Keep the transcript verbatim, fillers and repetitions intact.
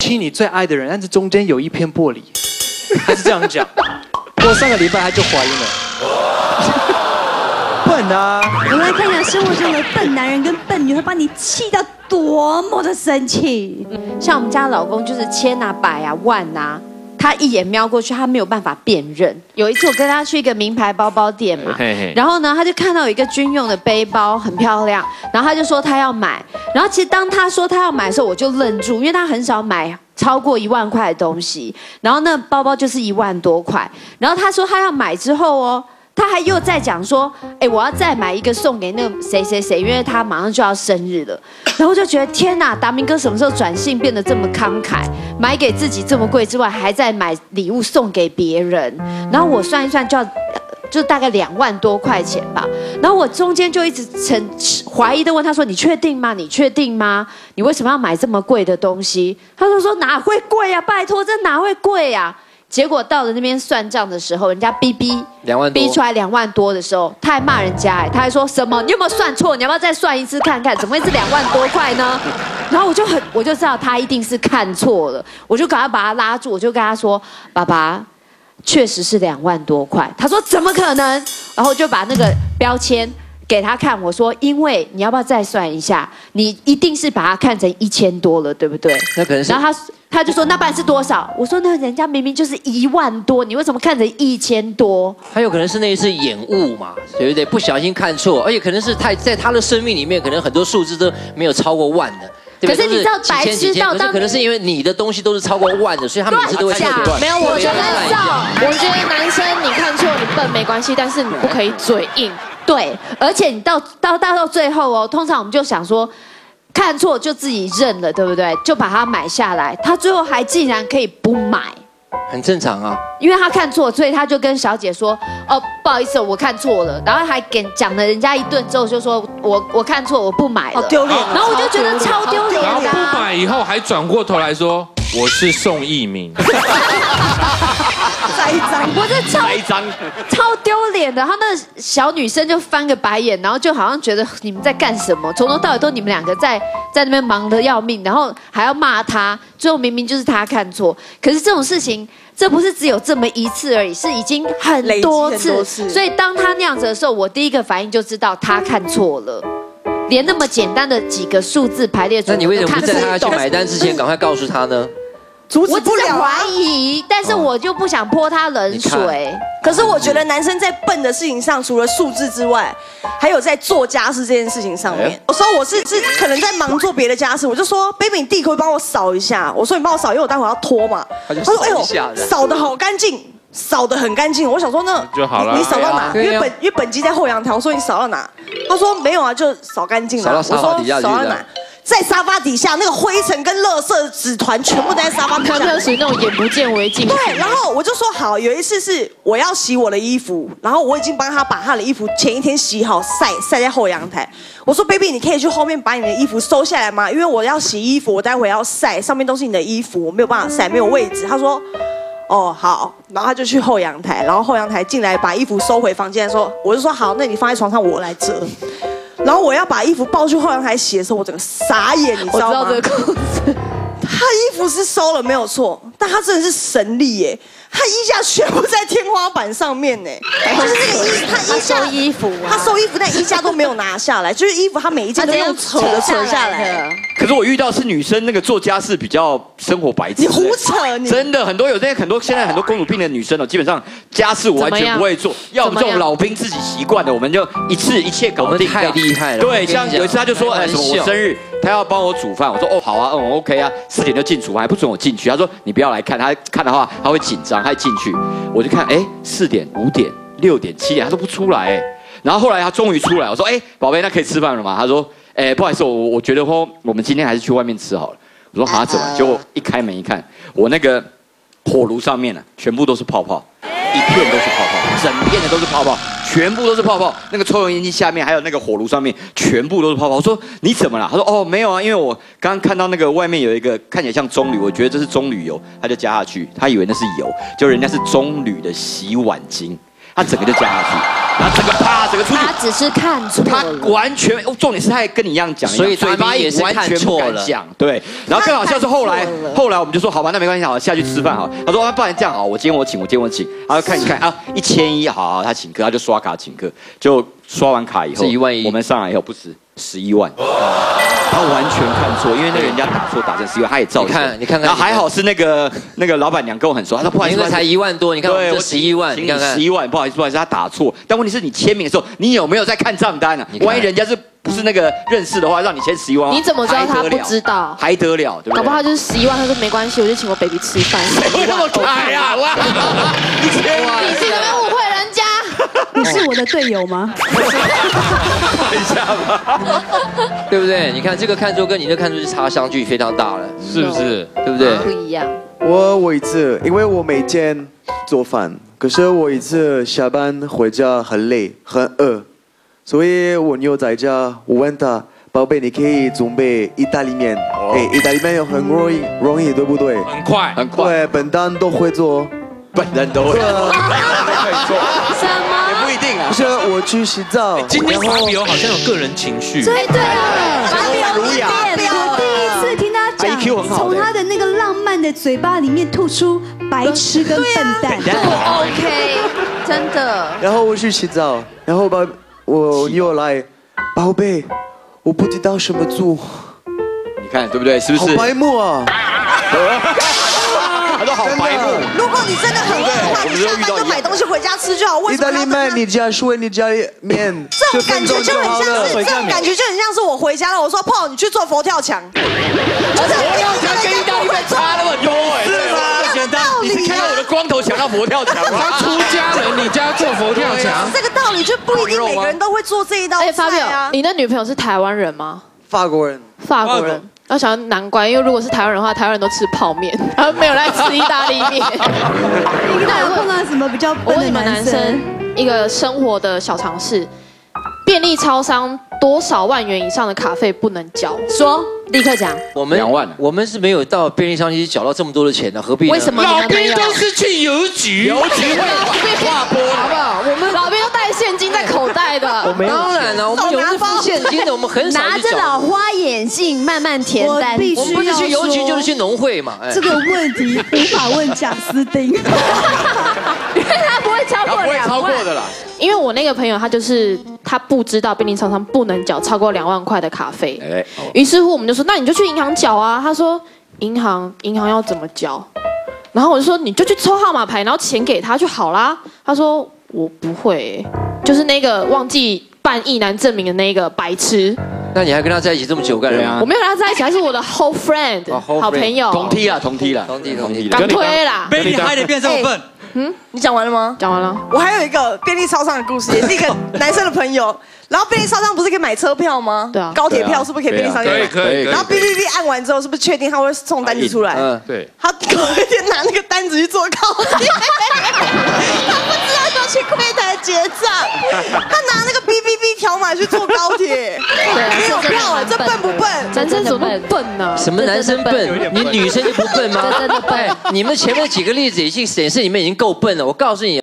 亲你最爱的人，但是中间有一片玻璃，他是这样讲。过上个礼拜他就怀孕了。笨啊！ 我们来看看生活中的笨男人跟笨女会把你气到多么的生气。 像我们家老公就是千啊、百啊、万啊。 他一眼瞄过去，他没有办法辨认。有一次我跟他去一个名牌包包店嘛，嘿嘿然后呢，他就看到有一个军用的背包，很漂亮，然后他就说他要买。然后其实当他说他要买的时候，我就愣住，因为他很少买超过一万块的东西。然后那包包就是一万多块。然后他说他要买之后哦。 他还又在讲说，哎，我要再买一个送给那个谁谁谁，因为他马上就要生日了。然后就觉得天哪，达明哥什么时候转性变得这么慷慨，买给自己这么贵之外，还在买礼物送给别人。然后我算一算就要，就大概两万多块钱吧。然后我中间就一直很怀疑的问他说：“你确定吗？你确定吗？你为什么要买这么贵的东西？”他就说：“哪会贵呀？拜托，这哪会贵呀？” 结果到了那边算账的时候，人家逼逼两万逼出来两万多的时候，他还骂人家哎，他还说什么你有没有算错？你要不要再算一次看看？怎么会是两万多块呢？然后我就很我就知道他一定是看错了，我就赶快把他拉住，我就跟他说：“爸爸，确实是两万多块。”他说：“怎么可能？”然后就把那个标签给他看，我说：“因为你要不要再算一下？你一定是把它看成一千多了，对不对？” 那可能是。 然后他。 他就说那半是多少？我说那人家明明就是一万多，你为什么看成一千多？ 还有可能是那一次眼误嘛，对不对？不小心看错，而且可能是太在他的生命里面，可能很多数字都没有超过万的。 可是你知道白痴到当，可能是因为你的东西都是超过万的，所以他每次都会特别乱。 没有，我觉得我觉得男生你看错你笨没关系，但是你不可以嘴硬。 对，而且你到到到到最后哦，通常我们就想说。 看错就自己认了，对不对？就把它买下来。他最后还竟然可以不买， 很正常啊。 因为他看错，所以他就跟小姐说：“哦，不好意思，我看错了。”然后还给讲了人家一顿之后，就说：“我我看错，我不买了。” 好丢脸。 然后我就觉得超丢脸的。 然后不买以后还转过头来说：“我是宋一鸣。” 栽赃， 我这超超丢脸的。然后那小女生就翻个白眼，然后就好像觉得你们在干什么？从头到尾都你们两个在在那边忙得要命，然后还要骂他。最后明明就是他看错，可是这种事情，这不是只有这么一次而已，是已经很多次。多次所以当他那样子的时候，我第一个反应就知道他看错了。连那么简单的几个数字排列组合， 那你为什么不在他去买单之前赶快告诉他呢？ 阻止不了、 啊、怀疑，但是我就不想泼他冷水。 可是我觉得男生在笨的事情上，除了数字之外，还有在做家事这件事情上面。有时候我是是可能在忙做别的家事，我就说 ，baby， 你弟可不可以帮我扫一下？我说你帮我扫，因为我待会要拖嘛。他说，哎呦，扫得好干净，扫得很干净。我想说那就好了， 你扫到哪？因为本因为本机在后阳台，我说你扫到哪？他说没有啊，就扫干净了。 扫到沙发底下去了。 在沙发底下，那个灰尘跟垃圾纸团全部在沙发底下， 可能属于那种眼不见为净。 对，然后我就说好，有一次是我要洗我的衣服，然后我已经帮他把他的衣服前一天洗好晒晒在后阳台。我说 baby， 你可以去后面把你的衣服收下来吗？因为我要洗衣服，我待会要晒，上面都是你的衣服，我没有办法晒，没有位置。他说。 哦，好，然后他就去后阳台，然后后阳台进来把衣服收回房间，说，我就说好，那你放在床上，我来折。然后我要把衣服抱去后阳台洗的时候，我整个傻眼，你知道吗？ 我知道这个故事。 他衣服是收了没有错，但他真的是神力耶！他衣架全部在天花板上面呢，就是那个衣，他衣架收衣服， 他收衣服，但衣架都没有拿下来，就是衣服他每一件都用扯的扯下来。 可是我遇到是女生那个做家事比较生活白痴， 你胡扯，你真的很多有这些很多现在很多公主病的女生哦，基本上家事我完全不会做，要我们这种老兵自己习惯的，我们就一次一切搞定， 太厉害了。 对，像有一次他就说，哎，什么我生日，他要帮我煮饭，我说哦好啊，嗯 OK 啊，四点就进厨房，还不准我进去，他说你不要来看，他看的话他会紧张，他进去，我就看，哎，四点、五点、六点、七点，他都不出来，哎，然后后来他终于出来，我说，哎，宝贝，那可以吃饭了吗？他说。哎，不好意思，我我觉得说我们今天还是去外面吃好了。我说好，怎么？结果一开门一看，我那个火炉上面呢、啊，全部都是泡泡，一片都是泡泡，整片的都是泡泡，全部都是泡泡。那个抽油烟机下面还有那个火炉上面，全部都是泡泡。我说你怎么了？他说哦没有啊，因为我刚刚看到那个外面有一个看起来像棕榈，我觉得这是棕榈油，他就加下去，他以为那是油，就人家是棕榈的洗碗精，他整个就加下去。 然后整个啪，整个出去。 他只是看错了， 他完全，重点是他还跟你一样讲， 所以嘴巴也是看错了。讲对，然后更好笑是后来，后来我们就说好吧，那没关系，好下去吃饭好。他说啊，不然这样好，我今天我请，我今天我请。然后看一看啊，一千一，好好，他请客，他就刷卡请客，就刷完卡以后， 是一万一， 我们上来以后不止十一万。他完全看错，因为那个人家打错打成十一万，他也照。 你看，你看看， 然后还好是那个那个老板娘跟我很熟，她说不好意思， 才一万多，你看我这十一万，你看看十一万，不好意思，不好意思，他打错。但问题是你签名的时候，你有没有在看账单啊？万一人家是不是那个认识的话，让你签十一万， 你怎么知道他不知道？ 还得了，对不对？ 搞不好就是十一万，他说没关系，我就请我 baby 吃饭。 谁会那么开啊？哇！ 你自己在那误会人家。 你是我的队友吗？ 等一下吧， 对不对？你看这个看错跟你的看错是差相距非常大了， 是不是？ 对不对？ 不一样。 我我一次，因为我每天做饭，可是我一次下班回家很累很饿，所以我妞在家，我问她，宝贝，你可以准备意大利面？哎，意大利面又很容易，容易对不对？ 很快， 很快。 对，笨蛋都会做。 本人都会，可以做， 什么？ 也不一定啊。 不是，我去洗澡。 今天法比欧好像有个人情绪。 对对啊，法比欧儒雅。 我第一次听他讲，从他的那个浪漫的嘴巴里面吐出白痴跟笨蛋。 不 OK， 真的。 然后我去洗澡，然后把我又来，宝贝，我不知道什么做。 你看对不对？是不是？ 好白目啊！ 他说好白目。 如果你真的很饿的话，你下班就买东西回家吃就好。为意大利面你家水，你家面， 这种感觉就很像是，这种感觉就很像是我回家了，我说泡你去做佛跳墙。佛跳墙跟意大利面差那么多哎，是吗？简单，你是看到我的光头想到佛跳墙吗？ 他出家人，你家做佛跳墙， 这个道理就不一定每个人都会做这一道菜啊。 你的女朋友是台湾人吗？ 法国人。 法国人。我想难怪，因为如果是台湾人的话，台湾人都吃泡面，然后没有来吃意大利面。 你看有碰到什么比较笨的男生？ 一个生活的小常识：便利超商多少万元以上的卡费不能缴？ 说，立刻讲。 我们两万，我们是没有到便利商店缴到这么多的钱的，何必？ 为什么？ 老兵都是去邮局， 邮局划拨， 好不好？我们老兵都带现金在口袋的。 当然了，我们有是付现金的，我们很少拿着老花眼镜慢慢填单。 我必须我们不是去邮局就是去农会嘛。 这个问题无法问贾斯汀，因为他不会超过两万。 不会超过的啦。 因为我那个朋友他就是他不知道便利商商不能缴超过两万块的卡费，哎，于是乎我们就说那你就去银行缴啊。他说银行银行要怎么缴？然后我就说你就去抽号码牌，然后钱给他就好啦。他说我不会，就是那个忘记办役男证明的那个白痴。 那你还跟他在一起这么久干嘛？ 我没有跟他在一起，他是我的 whole friend， 好朋友。 同梯啦，同梯啦， 同梯同梯。 刚推啦， 被你害得变这么笨。 嗯，你讲完了吗？ 讲完了。 我还有一个便利超商的故事，也是一个男生的朋友。然后便利超商不是可以买车票吗？ 对啊。 高铁票是不是可以便利商店买？ 可以可以。 然后 B B B 按完之后，是不是确定他会送单子出来？ 嗯，对。 他隔一天拿那个单子去坐高铁，他不知道要去柜台结账，他拿那个 B B B 条码去坐高铁。 对啊， 没有票哎，这笨不笨？ 男生怎么那么笨呢？ 什么男生笨？你女生就不笨吗？ 真的笨。 你们前面几个例子已经显示你们已经够笨了。我告诉你。